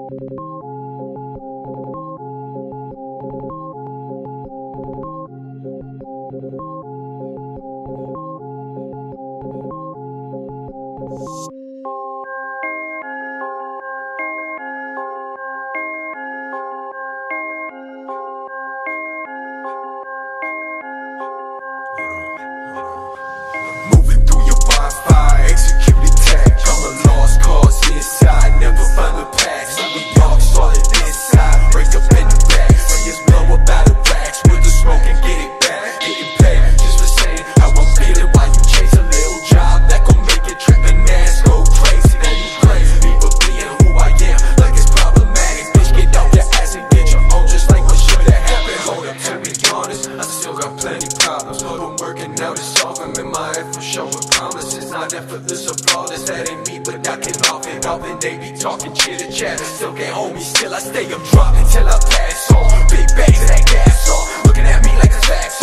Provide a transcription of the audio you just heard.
Moving through your bonfire, executed tag. I'm a lost cause inside, never find the path. See we dark solid inside, break up in the back. See us blow up out of racks with the smoke and get it back. Getting paid just for saying how I'm feeling while you chase a little job that gon' make it trippin' ass go crazy. Now you crazy, people being who I am like it's problematic. Bitch, get out your ass and get your own just like what should've happened. Hold up, to be honest, I still got plenty problems, but I'm working out to solve them. In my effort showing promises, not effortless or flawless. That ain't me, but I can often they be talking chitter chatter. Still can't hold me still, I stay up dropping till I pass on. Big bags, that gas on, looking at me like a tax